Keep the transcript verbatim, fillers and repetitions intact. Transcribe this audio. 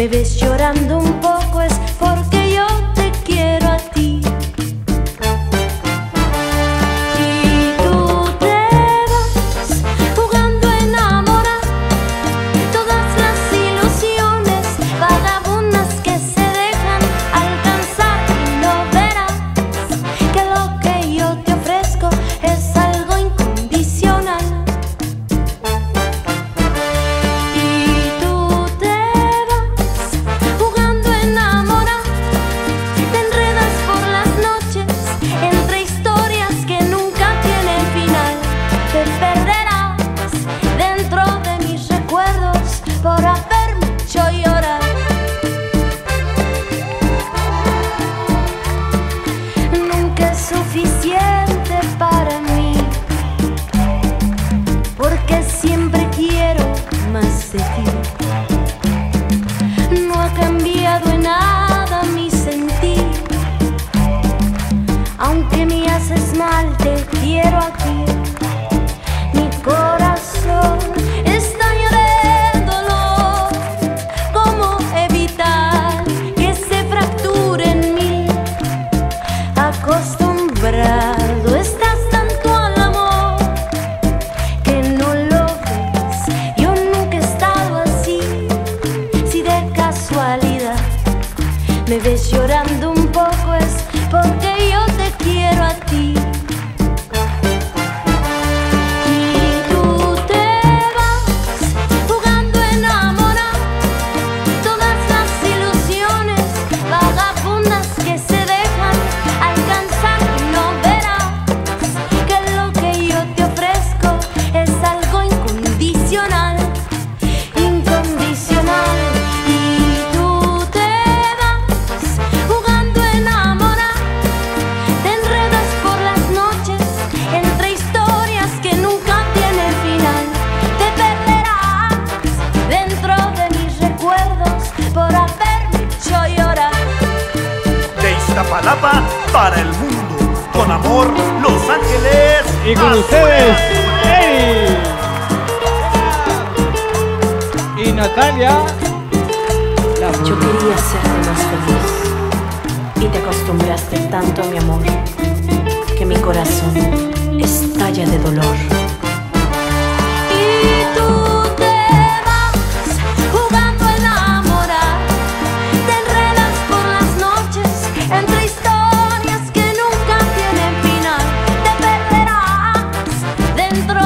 me ves llorando un poco es porque yo te quiero a ti. Y tú te vas jugando a enamorar todas las ilusiones vagabundas que se dejan alcanzar, y no verás que lo que yo te ofrezco es algo incondicional. Por haberme hecho llorar. Nunca es suficiente para mí, porque siempre quiero más de ti. No ha cambiado en nada mi sentir, aunque me haces mal, te quiero aquí. Mi corazón está acostumbrado estás tanto al amor que no lo ves. Yo nunca he estado así. Si de casualidad me ves llorando un poco es porque yo te quiero a ti. Y tú te vas jugando a enamorar todas las ilusiones vagabundas que se dejan alcanzar, y no verás que lo que yo te ofrezco es algo incondicional, incondicional. Y tú te vas jugando a enamorar, te enredas por las noches entre historias que nunca tienen final, te perderás dentro de mis recuerdos por haberme hecho llorar. De Iztapalapa para el mundo, con amor, Los Ángeles. Y con ustedes, Eri y Natalia. Yo quería serte más feliz y te acostumbraste tanto a mi amor que mi corazón estalla de dolor. Y tú te vas jugando a enamorar, te enredas por las noches entre historias que nunca tienen final, te perderás dentro